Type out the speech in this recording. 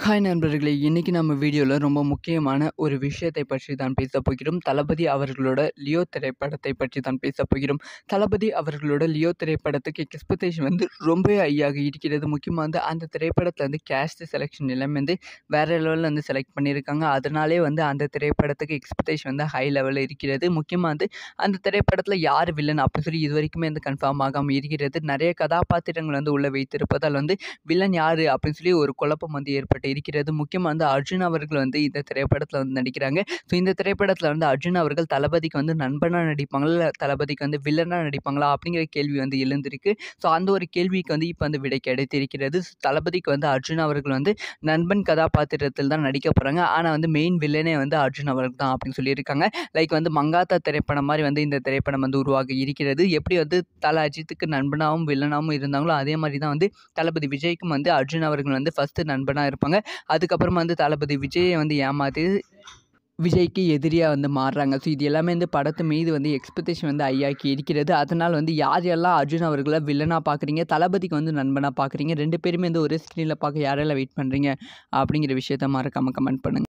Hi நண்பர்களே! இன்னைக்கு நம்ம வீடியோல ரொம்ப முக்கியமான ஒரு விஷயத்தை பற்றி தான் பேசப் போகிறோம். தளபதி அவர்களோட லியோ திரைப்படத்தை பற்றி தான் பேசப் போகிறோம். தளபதி அவர்களோட லியோ திரைப்படத்துக்கு எக்ஸ்பெக்டேஷன் ரொம்பவே ஹையாக இருக்கிறது. முக்கியமா அந்த திரைப்படத்துல கேஸ்ட் செலக்ஷன் எல்லாமே வேற லெவல்ல செலக்ட் பண்ணியிருக்காங்க. அதனாலே அந்த திரைப்படத்துக்கு எக்ஸ்பெக்டேஷன் ஹை லெவல்ல இருக்கிறது. முக்கியமா அந்த திரைப்படத்துல யார் வில்லன் அப்படின்னு சொல்லி இதுவரைக்குமே கன்ஃபார்ம் ஆகாம இருக்கிறது. நிறைய கதாபாத்திரங்கள் உள்ள வைத்திருப்பதால் வில்லன் யாரு அப்படின்னு சொல்லி ஒரு குழப்பம் ஏற்பட்டு இருக்கிறது. முக்கியமா அர்ஜுன் அவர்கள் இந்த திரைப்படத்துல நடிக்கிறாங்க. ஸோ இந்த திரைப்படத்துல அர்ஜுன் அவர்கள் தளபதிக்கு நண்பனா நடிப்பாங்களா, இல்ல தளபதிக்கு வில்லனா நடிப்பாங்களா அப்படிங்கிற கேள்வி எழுந்திருக்கு. ஸோ அந்த ஒரு கேள்விக்கு இப்போ விடை கிடைத்திருக்கிறது. தளபதிக்கு அர்ஜுன் அவர்கள் நண்பன் கதாபாத்திரத்தில் தான் நடிக்க போறாங்க. ஆனா மெயின் வில்லனே அர்ஜுன் அவர்கள் தான் அப்படின்னு சொல்லியிருக்காங்க. லைக் மங்காத்தா திரைப்படம் மாதிரி இந்த திரைப்படம் உருவாகி இருக்கிறது. எப்படி தல அஜித்துக்கு நண்பனாகவும் வில்லனாகவும் இருந்தாங்களோ அதே மாதிரி தான் தளபதி விஜய்க்கும் அர்ஜுன் அவர்கள் ஃபர்ஸ்ட் நண்பனா இருப்பாங்க. அதுக்கப்புறமா தளபதி விஜயை ஏமாத்தி விஜய்க்கு எதிரியா மாறுறாங்க. ஸோ இது எல்லாமே படத்து மீது எக்ஸ்பெக்டேஷன் ஹையாக்கி இருக்கிறது. அதனால் யார் யாரெல்லாம் அர்ஜுன் அவர்களை வில்லனா பார்க்குறீங்க, தளபதிக்கு நண்பனா பார்க்குறீங்க, 2 பேருமே ஒரே ஸ்க்ரீனில் பார்க்க யாரெல்லாம் வெயிட் பண்ணுறீங்க அப்படிங்கிற விஷயத்த மறக்காம கமெண்ட் பண்ணுங்க.